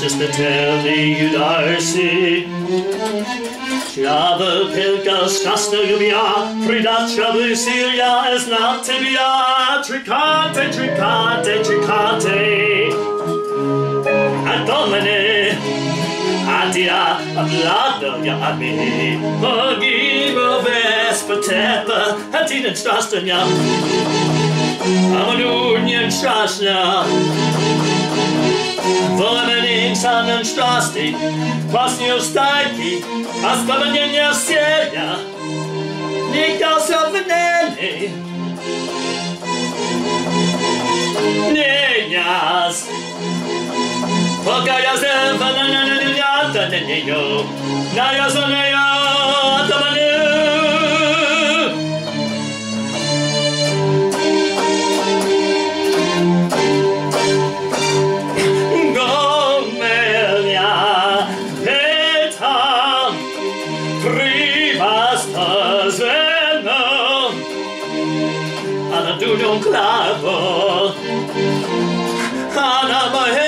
Just the telly darsi Slava pilka strasna ljubja Pridačka Lucia is not tibia Tricate, tricate, tricate A domine Adia Abladovja Abi Mogivo Vespa Tepa Hatinen strastanja Amadunjen strasna Wolmening sanen strasti Kwasnio stajki A składania sienia Nikał się wynęli Nienias Pokaja se vanananiata nenio Najazonejo atamanu Du non clavo, Anna